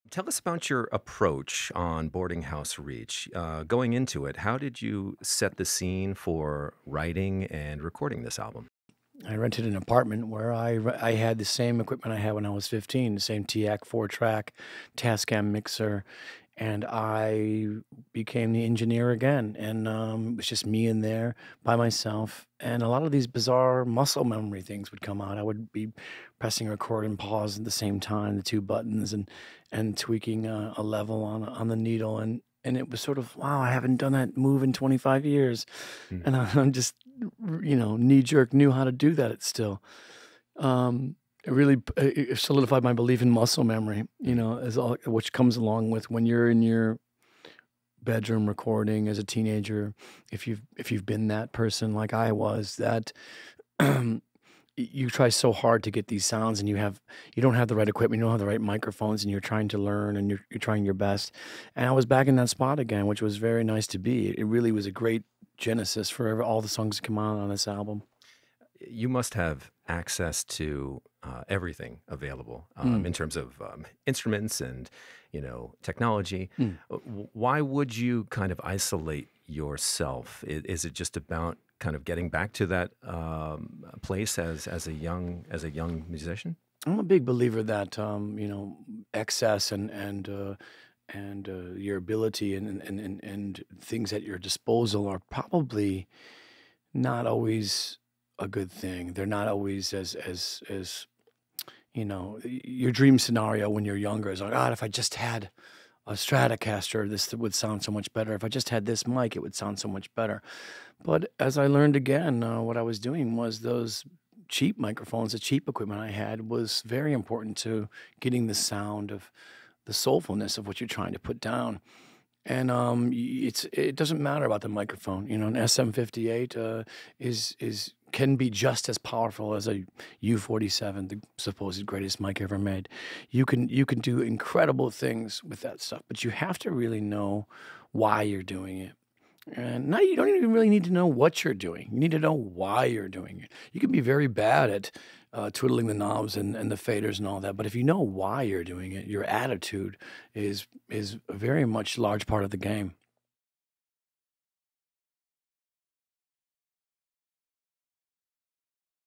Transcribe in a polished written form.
Tell us about your approach on Boarding House Reach. Going into it, how did you set the scene for writing and recording this album? I rented an apartment where I had the same equipment I had when I was 15, the same TAC 4-track Tascam mixer, and I became the engineer again, and, it was just me in there by myself, and a lot of these bizarre muscle memory things would come out. I would be pressing record and pause at the same time, the 2 buttons, and tweaking a level on the needle, and it was sort of, "Wow, I haven't done that move in 25 years." Mm. And I'm just, knee jerk knew how to do that It's still. It really it solidified my belief in muscle memory, Mm. as all which comes along with when you're in your bedroom recording as a teenager. If you've been that person like I was, that you try so hard to get these sounds, and you don't have the right equipment, you don't have the right microphones, and you're trying to learn, and you're trying your best. And I was back in that spot again, which was very nice to be. It really was a great genesis for all the songs that come out on this album. You must have access to everything available Mm, in terms of instruments and technology. mm. Why would you kind of isolate yourself? Is it just about kind of getting back to that place as a young musician? I'm a big believer that excess and your ability and things at your disposal are probably not always a good thing. They're not always as your dream scenario when you're younger is like, God, if I just had a Stratocaster, this would sound so much better. If I just had this mic, it would sound so much better. But as I learned again, what I was doing was those cheap microphones, the cheap equipment I had was very important to getting the sound of the soulfulness of what you're trying to put down. And it doesn't matter about the microphone. An SM58 is can be just as powerful as a U47, the supposed greatest mic ever made. You can do incredible things with that stuff, but you have to really know why you're doing it. And now you don't even really need to know what you're doing. You need to know why you're doing it. You can be very bad at twiddling the knobs and the faders and all that, but if you know why you're doing it, your attitude is a very much large part of the game.